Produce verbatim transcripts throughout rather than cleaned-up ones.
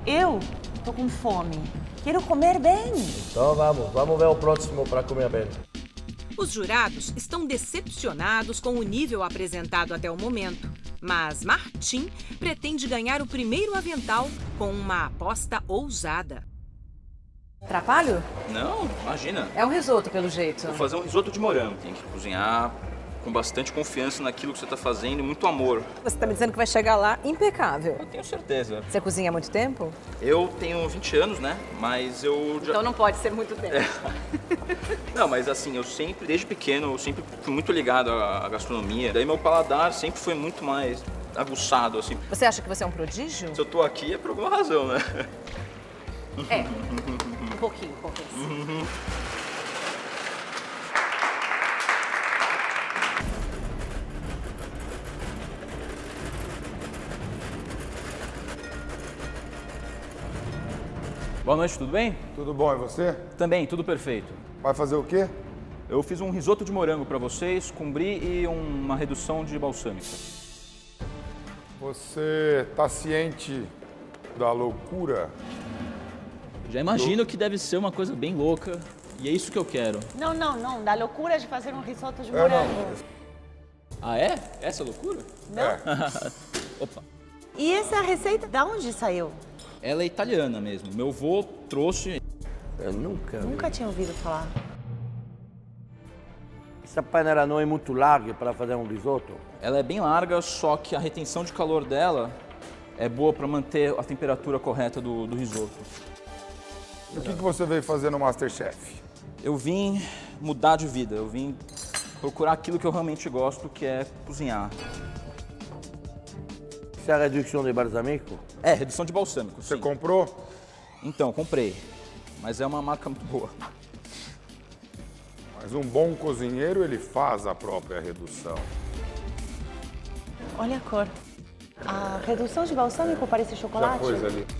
Eu tô com fome. Quero comer bem. Então vamos, vamos ver o próximo para comer bem. Os jurados estão decepcionados com o nível apresentado até o momento. Mas Martim pretende ganhar o primeiro avental com uma aposta ousada. Atrapalho? Não, imagina. É um risoto, pelo jeito. Vou fazer um risoto de morango. Tem que cozinhar com bastante confiança naquilo que você está fazendo e muito amor. Você tá me dizendo que vai chegar lá impecável. Eu tenho certeza. Você cozinha há muito tempo? Eu tenho vinte anos, né? Mas eu já... Então não pode ser muito tempo. É. Não, mas assim, eu sempre, desde pequeno, eu sempre fui muito ligado à gastronomia. Daí meu paladar sempre foi muito mais aguçado, assim. Você acha que você é um prodígio? Se eu tô aqui é por alguma razão, né? É. Um pouquinho, um pouquinho. Uhum. Boa noite, tudo bem? Tudo bom, e você? Também, tudo perfeito. Vai fazer o quê? Eu fiz um risoto de morango para vocês, com brie e uma redução de balsâmica. Você tá ciente da loucura? Já imagino que deve ser uma coisa bem louca, e é isso que eu quero. Não, não, não. Da loucura de fazer um risoto de É, morango. não. Ah, é? Essa é loucura? Não? É. Opa. E essa receita, da onde saiu? Ela é italiana mesmo. Meu avô trouxe... Eu nunca vi. Nunca tinha ouvido falar. Essa panela não é muito larga para fazer um risoto? Ela é bem larga, só que a retenção de calor dela é boa para manter a temperatura correta do, do risoto. E o que, que você veio fazer no MasterChef? Eu vim mudar de vida, eu vim procurar aquilo que eu realmente gosto, que é cozinhar. Isso é a redução de balsamico? É, redução de balsâmico, Você sim. comprou? Então, comprei. Mas é uma marca muito boa. Mas um bom cozinheiro, ele faz a própria redução. Olha a cor. A redução de balsâmico parece chocolate. Já pôs ali.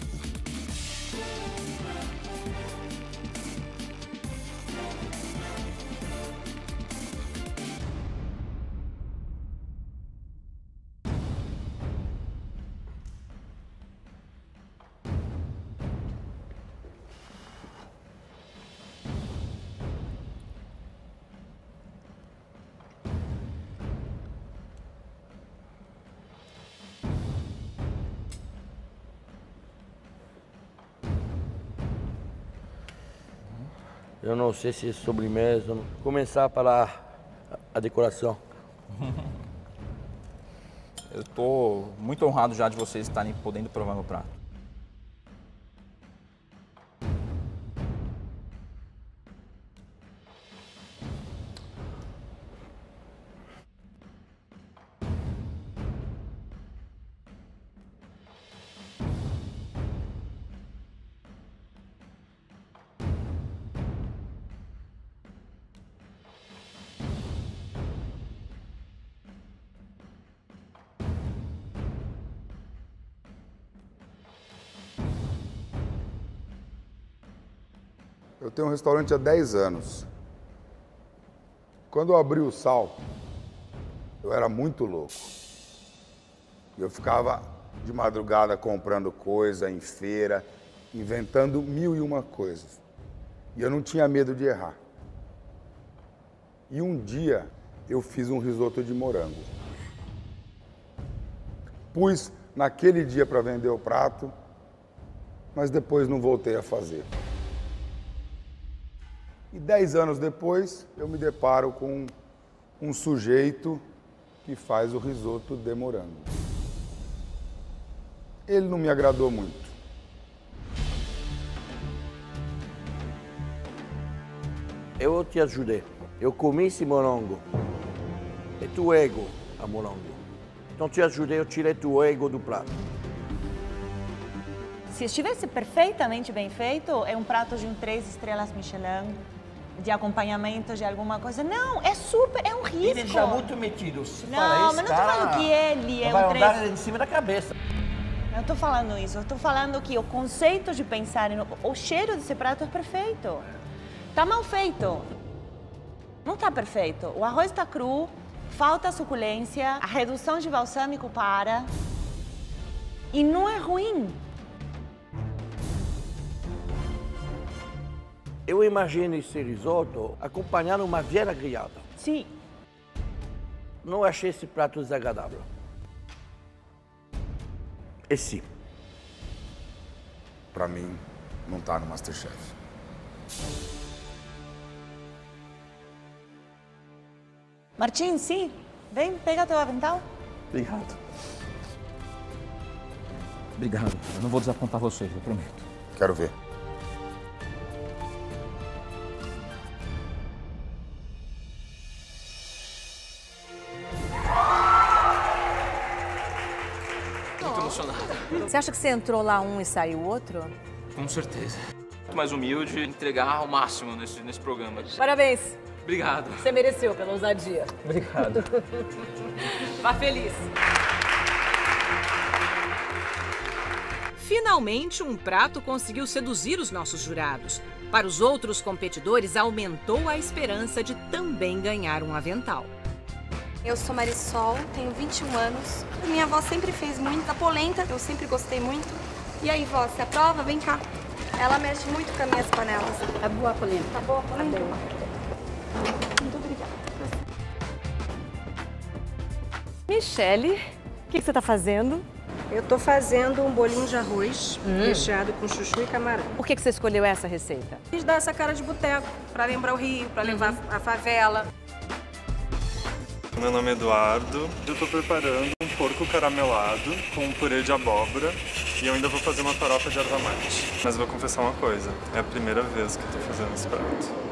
Eu não sei se é sobremesa. Começar pela a, a decoração. Eu tô muito honrado já de vocês estarem podendo provar meu prato. Eu tenho um restaurante há dez anos. Quando eu abri o Sal, eu era muito louco. Eu ficava de madrugada comprando coisa em feira, inventando mil e uma coisas. E eu não tinha medo de errar. E um dia eu fiz um risoto de morango. Pus naquele dia para vender o prato, mas depois não voltei a fazer. E dez anos depois, eu me deparo com um sujeito que faz o risoto de morango. Ele não me agradou muito. Eu te ajudei. Eu comi esse morango. E tu ego a morango. Então te ajudei, eu tirei tu ego do prato. Se estivesse perfeitamente bem feito, é um prato de um três estrelas Michelin, de acompanhamento de alguma coisa. Não, é super, é um risco. Ele é já muito metido. Se Não, fala, esse mas não tô cara falando que ele é vai um andar três... em cima da cabeça. Eu tô falando isso, eu tô falando que o conceito de pensar no... O cheiro desse prato é perfeito. Tá mal feito. Não tá perfeito. O arroz tá cru, falta suculência, a redução de balsâmico para... E não é ruim. Eu imagino esse risoto acompanhando uma vieira grelhada. Sim. Não achei esse prato desagradável. E sim. Pra mim, não tá no Masterchef. Martim, sim. Vem, pega teu avental. Obrigado. Obrigado. Eu não vou desapontar vocês, eu prometo. Quero ver. Muito emocionado. Você acha que você entrou lá um e saiu outro? Com certeza. Muito mais humilde, entregar ao máximo nesse, nesse programa. Parabéns. Obrigado. Você mereceu pela ousadia. Obrigado. Vá feliz. Finalmente, um prato conseguiu seduzir os nossos jurados. Para os outros competidores, aumentou a esperança de também ganhar um avental. Eu sou Marisol, tenho vinte e um anos. Minha avó sempre fez muita polenta, eu sempre gostei muito. E aí, vó, você aprova? Vem cá. Ela mexe muito com as minhas panelas. Tá boa a polenta? Tá boa a polenta? Muito obrigada. Michele, o que, que você está fazendo? Eu tô fazendo um bolinho de arroz recheado com chuchu e camarão. Por que, que você escolheu essa receita? Quis dar essa cara de boteco, pra lembrar o Rio, pra levar a favela. Meu nome é Eduardo. Eu estou preparando um porco caramelado com purê de abóbora e eu ainda vou fazer uma farofa de erva mate. Mas eu vou confessar uma coisa, é a primeira vez que eu estou fazendo esse prato.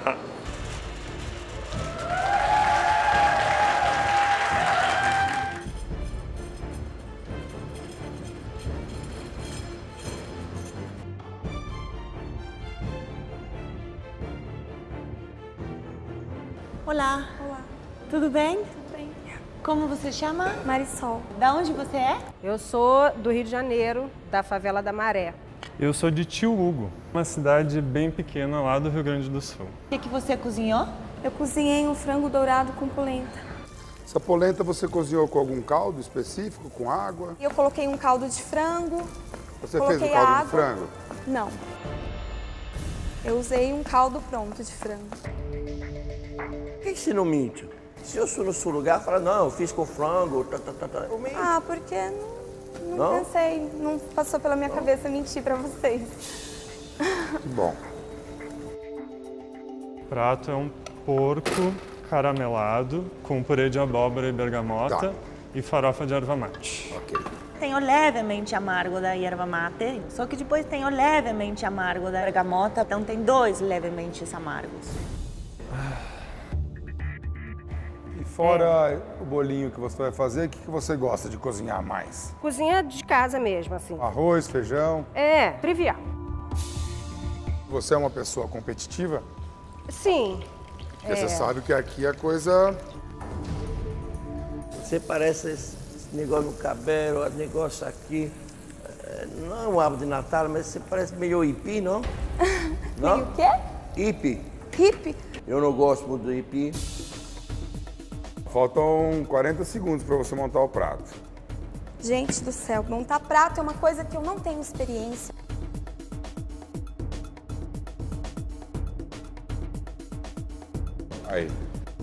Olá. Olá. Tudo bem? Tudo bem? Como você chama? Marisol. Da onde você é? Eu sou do Rio de Janeiro, da favela da Maré. Eu sou de Tio Hugo, uma cidade bem pequena lá do Rio Grande do Sul. O que, que você cozinhou? Eu cozinhei um frango dourado com polenta. Essa polenta você cozinhou com algum caldo específico, com água? Eu coloquei um caldo de frango. Você Coloquei fez o caldo água. de frango? Não. Eu usei um caldo pronto de frango. Por que você não mente? Se eu sou no seu lugar, fala, não, eu fiz com frango, tá, tá, tá, tá. Eu minto. Ah, porque não, não, Não? pensei, não passou pela minha cabeça mentir pra vocês. Que bom. O prato é um porco caramelado com purê de abóbora e bergamota Tá. e farofa de erva mate. Ok. Tem o levemente amargo da erva mate, só que depois tem o levemente amargo da bergamota, então tem dois levemente amargos. E fora o bolinho que você vai fazer, o que que você gosta de cozinhar mais? Cozinha de casa mesmo, assim. Arroz, feijão? É, trivial. Você é uma pessoa competitiva? Sim. Porque você sabe que aqui a coisa... Você parece esse negócio no cabelo, esse negócio aqui. É, não é um árvore de Natal, mas você parece meio hippie, não? Não? E o quê? Hippie. Hippie? Eu não gosto muito do hippie. Faltam quarenta segundos para você montar o prato. Gente do céu, montar prato é uma coisa que eu não tenho experiência. Aí.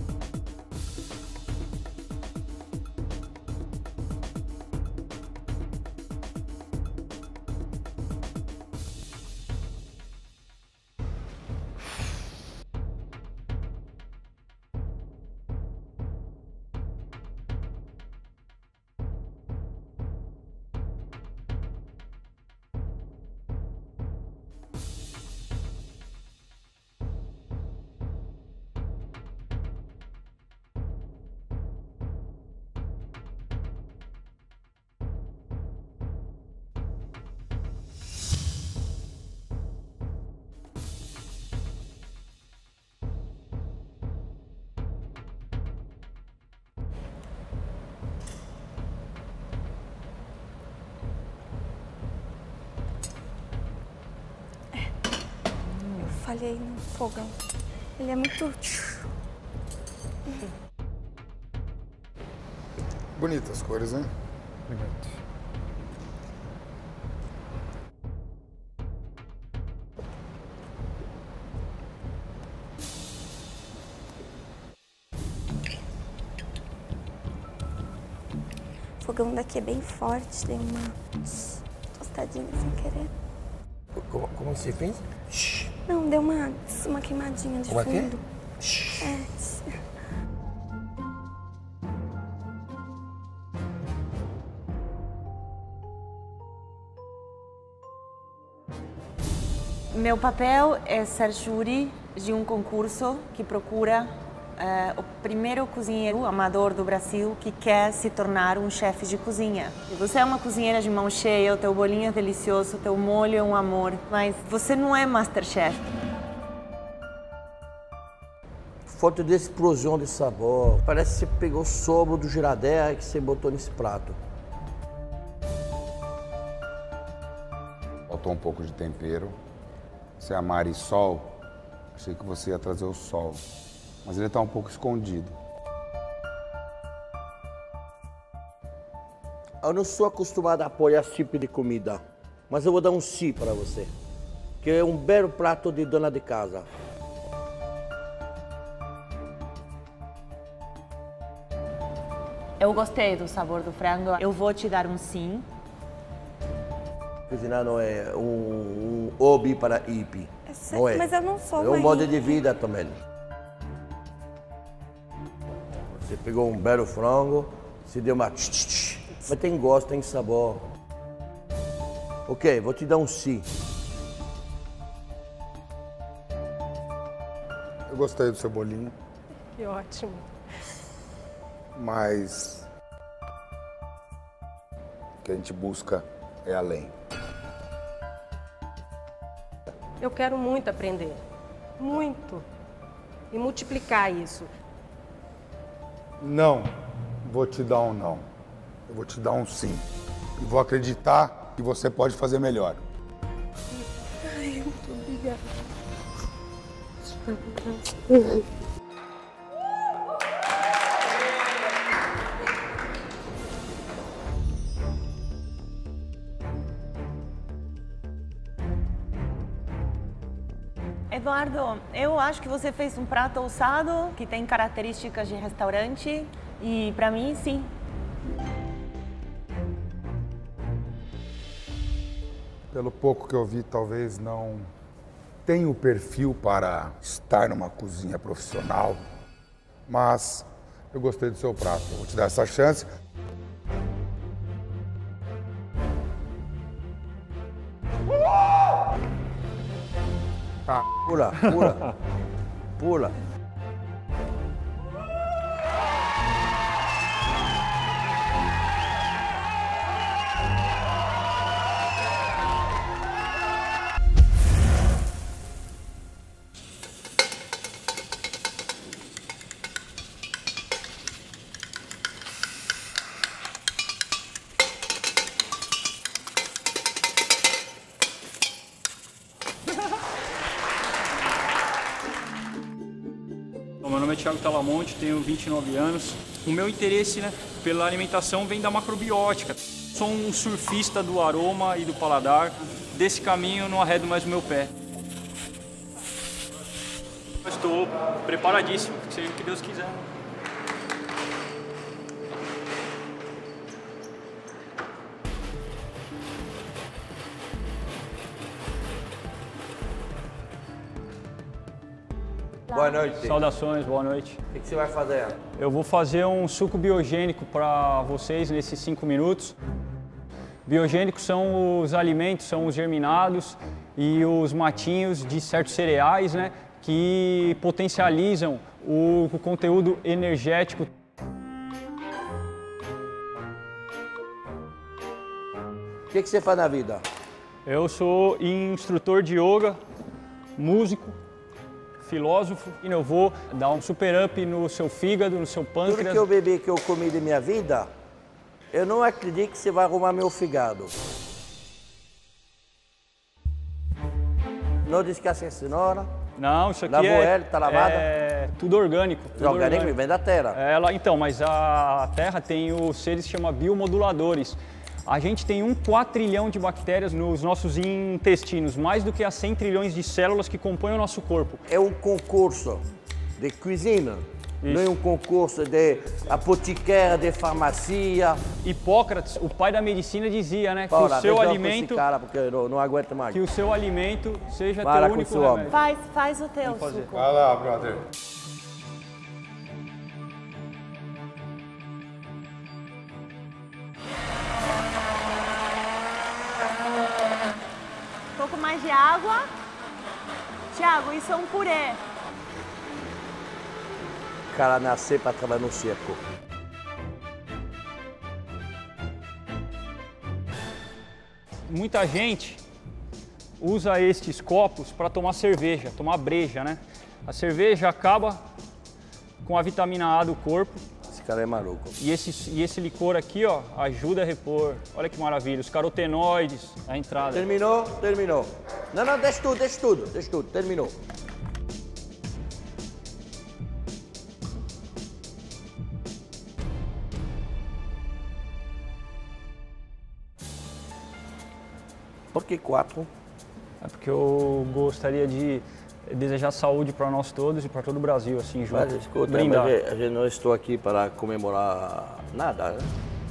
Falhei no fogão. Ele é muito... Bonitas cores, hein? Obrigado. fogão daqui é bem forte, dei uma tostadinha sem querer. Como, como você fez? Não, deu uma, uma queimadinha de Uma fundo. quê? É. Meu papel é ser júri de um concurso que procura é, o primeiro cozinheiro amador do Brasil que quer se tornar um chefe de cozinha. E você é uma cozinheira de mão cheia, o teu bolinho é delicioso, o teu molho é um amor, mas você não é Masterchef. Falta de explosão de sabor. Parece que você pegou o sobro do Girardin que você botou nesse prato. Faltou um pouco de tempero. Você é a Marisol, achei que você ia trazer o sol, mas ele está um pouco escondido. Eu não sou acostumado a apoiar esse tipo de comida, mas eu vou dar um sim para você, que é um belo prato de dona de casa. Eu gostei do sabor do frango, eu vou te dar um sim. Cozinhar não é um, um hobby para hippie. Eu sei, não é. mas eu não sou É um uma modo hippie. de vida também. Você pegou um belo frango, se deu uma tch, tch, tch, mas tem gosto, tem sabor. Ok, vou te dar um sim. Eu gostei do seu bolinho, Que ótimo. mas o que a gente busca é além. Eu quero muito aprender. Muito. E multiplicar isso. Não, vou te dar um não. Eu vou te dar um sim. E vou acreditar que você pode fazer melhor. Ai, muito obrigada. Eduardo, eu acho que você fez um prato ousado, que tem características de restaurante, e para mim, sim. Pelo pouco que eu vi, talvez não tenha o perfil para estar numa cozinha profissional, mas eu gostei do seu prato. Eu vou te dar essa chance. Ah, pula, pula, pula. Meu nome é Thiago Talamonte, tenho vinte e nove anos. O meu interesse, né, pela alimentação vem da macrobiótica. Sou um surfista do aroma e do paladar. Desse caminho não arredo mais o meu pé. Estou preparadíssimo, seja o que Deus quiser. Boa noite. Saudações, boa noite. O que que você vai fazer? Eu vou fazer um suco biogênico para vocês nesses cinco minutos. Biogênicos são os alimentos, são os germinados e os matinhos de certos cereais, né, que potencializam o, o conteúdo energético. O que que você faz na vida? Eu sou instrutor de yoga, músico, filósofo, e eu vou dar um super up no seu fígado, no seu pâncreas. Tudo que eu bebi, que eu comi de minha vida, eu não acredito que você vai arrumar meu fígado. Não descasque a cenoura. Não, isso aqui Lavou é, ela, tá lavada? é tudo orgânico. Tudo Tudo orgânico vem da terra. Ela, então, mas a terra tem os seres que chama biomoduladores. A gente tem um quatrilhão de bactérias nos nossos intestinos, mais do que as cem trilhões de células que compõem o nosso corpo. É um concurso de cozinha Não é um concurso de apotequária, de farmácia. Hipócrates, o pai da medicina, dizia, né, que Paula, o seu resolve alimento, esse cara porque eu não, não aguento mais. que o seu alimento seja Para teu com único seu remédio. homem. Faz, faz o teu fazer. suco. Vai lá, brother. Um pouco mais de água. Tiago, isso é um purê. O cara nascer para trabalhar no circo. Muita gente usa estes copos para tomar cerveja, tomar breja, né? A cerveja acaba com a vitamina A do corpo. Esse cara é maluco. E esse, e esse licor aqui, ó, ajuda a repor. Olha que maravilha, os carotenoides, a entrada. Terminou? Terminou. Não, não, deixa tudo, deixa tudo, deixa tudo. Terminou. Por que quatro? É porque eu gostaria de desejar saúde para nós todos e para todo o Brasil, assim, junto. Mas escuta, Brindar. mas a gente não estou aqui para comemorar nada, né?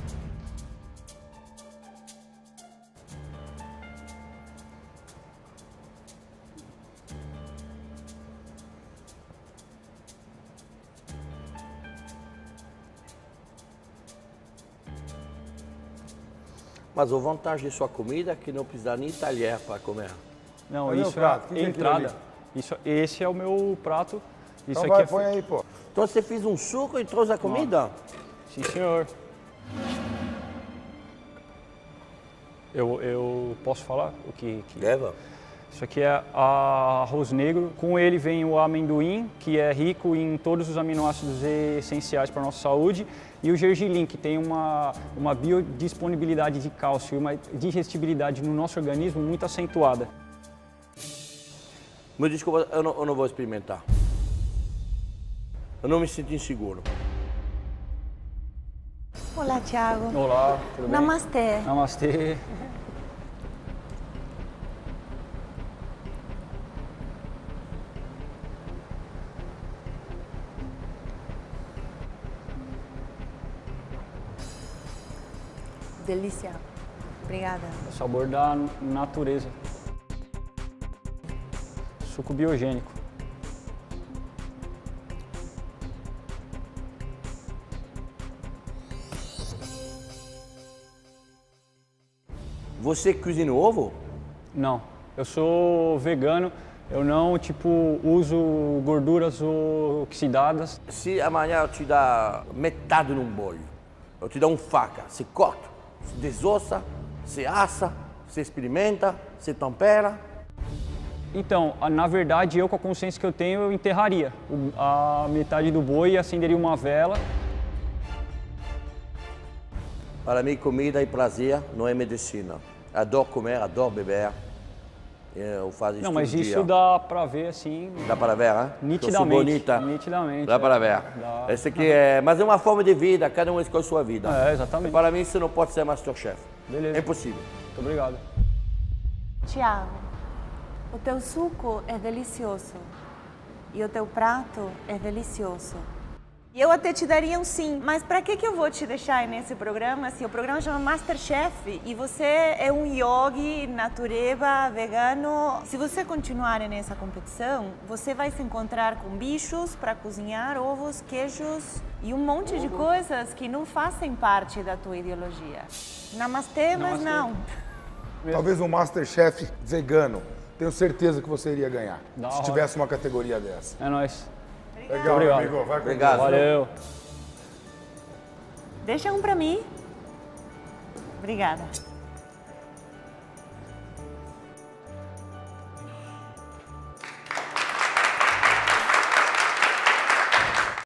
Mas a vantagem de sua comida é que não precisa nem talher para comer. Não, Olha o isso prato, é que que é aquilo entrada. ali? Isso, esse é o meu prato. Isso Então aqui vai, é... põe aí, pô. Então você fez um suco e trouxe a comida? Sim, senhor. Eu, eu posso falar o que, que... Leva. Isso aqui é a- arroz negro. Com ele vem o amendoim, que é rico em todos os aminoácidos essenciais para a nossa saúde. E o gergelim, que tem uma, uma biodisponibilidade de cálcio e uma digestibilidade no nosso organismo muito acentuada. Me desculpa, eu não, eu não vou experimentar. Eu não me sinto inseguro. Olá, Tiago. Olá, tudo bem? Namastê. Namastê. Delícia. Obrigada. O sabor da natureza. Suco biogênico. Você cozinha o ovo? Não, eu sou vegano. Eu não, tipo, uso gorduras oxidadas. Se amanhã eu te dar metade num bolho, eu te dou uma faca, você corta, você desossa, você assa, você experimenta, você tempera. Então, a- na verdade, eu com a consciência que eu tenho, eu enterraria o- a metade do boi e acenderia uma vela. Para mim, comida e prazer não é medicina. Adoro comer, adoro beber. Eu faço isso Não, mas todo isso dia. dá pra ver assim. Dá para ver, hein? Nitidamente. Eu sou bonita. Nitidamente. Dá para ver. Dá. Esse aqui é... Mas é uma forma de vida, cada um escolhe sua vida. É, exatamente. Para mim, isso não pode ser Masterchef. Beleza. É impossível. Muito obrigado. Tiago, o teu suco é delicioso e o teu prato é delicioso. E eu até te daria um sim, mas para que que eu vou te deixar aí nesse programa se o programa chama Masterchef e você é um yogi, natureba, vegano? Se você continuar nessa competição, você vai se encontrar com bichos para cozinhar, ovos, queijos e um monte de coisas que não fazem parte da tua ideologia. Namastê, mas não. Talvez um Masterchef vegano. Tenho certeza que você iria ganhar. Da se hora. tivesse uma categoria dessa. É nóis. Legal, Obrigado. amigo. Vai com Obrigado. Deus. Valeu. Deixa um para mim. Obrigada.